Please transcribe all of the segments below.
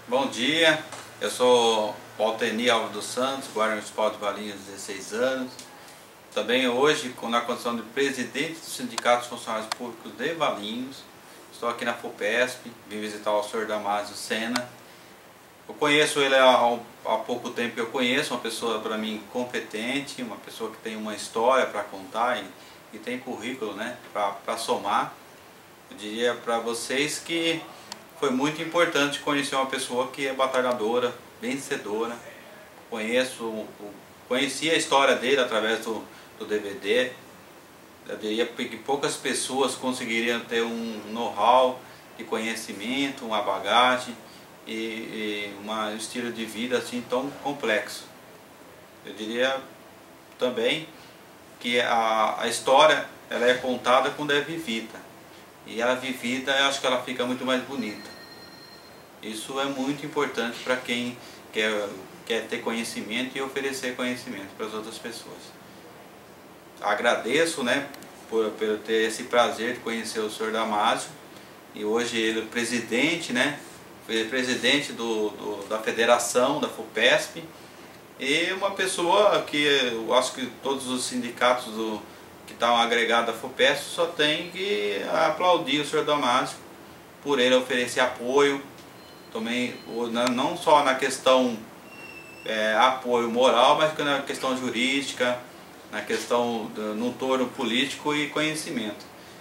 Bom dia, eu sou Walteni Alves dos Santos, guarda municipal de Valinhos, 16 anos. Também hoje, na condição de presidente do Sindicato dos Funcionários Públicos de Valinhos. Estou aqui na FUPESP, vim visitar o senhor Damásio Sena. Eu conheço ele há pouco tempo, eu conheço uma pessoa para mim competente, uma pessoa que tem uma história para contar e tem currículo, né, para somar. Eu diria para vocês que foi muito importante conhecer uma pessoa que é batalhadora, vencedora. Conheci a história dele através do DVD. Eu diria que poucas pessoas conseguiriam ter um know-how de conhecimento, uma bagagem e um estilo de vida assim tão complexo. Eu diria também que a história ela é contada quando é vivida. E ela vivida, eu acho que ela fica muito mais bonita. Isso é muito importante para quem quer ter conhecimento e oferecer conhecimento para as outras pessoas. Agradeço, né, por ter esse prazer de conhecer o senhor Damásio. E hoje ele é presidente, né, presidente da federação, da FUPESP. E uma pessoa que eu acho que todos os sindicatos que estão agregados à FUPESP só tem que aplaudir o senhor Damásio por ele oferecer apoio, também, não só na questão apoio moral, mas na questão jurídica, na questão no entorno político e conhecimento.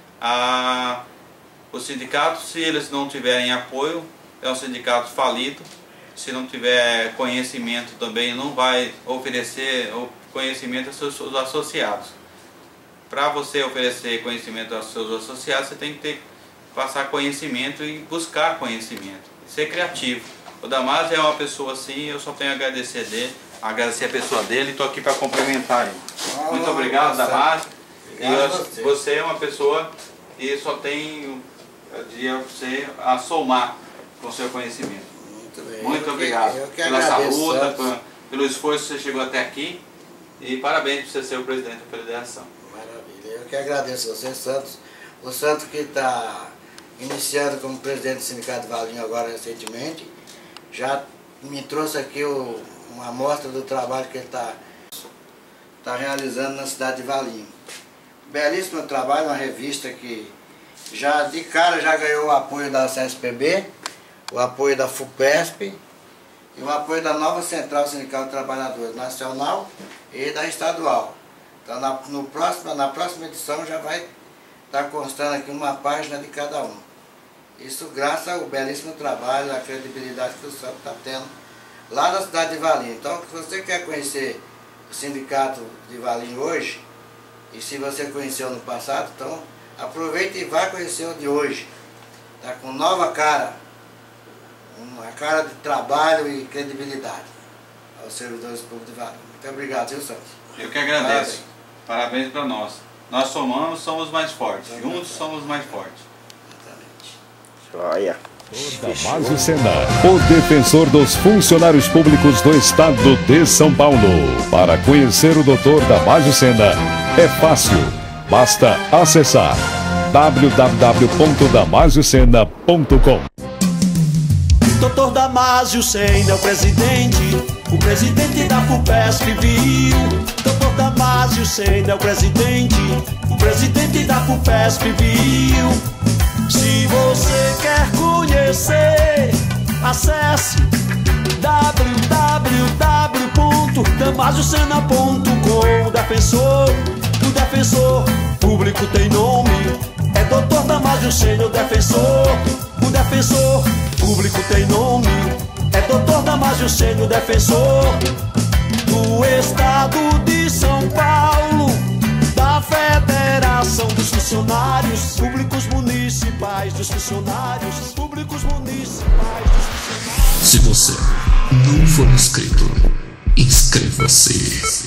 Os sindicatos, se eles não tiverem apoio, é um sindicato falido. Se não tiver conhecimento também não vai oferecer conhecimento aos seus associados. Para você oferecer conhecimento aos seus associados, você tem que passar conhecimento e buscar conhecimento, ser criativo. O Damásio é uma pessoa assim, eu só tenho a agradecer a pessoa dele e estou aqui para complementar ele. Muito obrigado, Damásio. E você é uma pessoa que só tem, eu diria, você a somar com o seu conhecimento. Muito obrigado pela essa luta, pelo esforço que você chegou até aqui e parabéns por você ser o presidente da federação. Maravilha, eu que agradeço a você, Santos. O Santos que está iniciando como presidente do Sindicato de Valinhos agora recentemente, já me trouxe aqui uma amostra do trabalho que ele está realizando na cidade de Valinhos. Belíssimo trabalho, uma revista que já de cara já ganhou o apoio da CSPB, o apoio da FUPESP e o apoio da nova Central Sindical de Trabalhadores Nacional e da Estadual. Então na próxima edição já vai estar constando aqui uma página de cada um. Isso graças ao belíssimo trabalho, à credibilidade que o Santos está tendo lá na cidade de Valinhos. Então, se você quer conhecer o Sindicato de Valinhos hoje, e se você conheceu no passado, então aproveite e vá conhecer o de hoje. Está com nova cara, uma cara de trabalho e credibilidade aos servidores públicos de Valinhos. Muito obrigado, viu, Santos? Eu que agradeço. Parabéns para nós. Nós somos mais fortes. Juntos somos mais fortes. Olha. Damásio Sena, o defensor dos funcionários públicos do estado de São Paulo. Para conhecer o Dr. Damásio Sena é fácil, basta acessar www.damasiosena.com. Dr. Damásio Sena é o presidente da FUPESP, viu? Dr. Damásio Sena é o presidente da FUPESP, viu? Se você quer conhecer, acesse www.damasiosena.com. O defensor público tem nome, é Dr. Damásio Sena, o defensor público tem nome, é Dr. Damásio Sena, o defensor do estado de São Paulo, da Federação dos Funcionários Públicos Municipais, dos funcionários públicos municipais, dos funcionários. Se você não for inscrito, inscreva-se.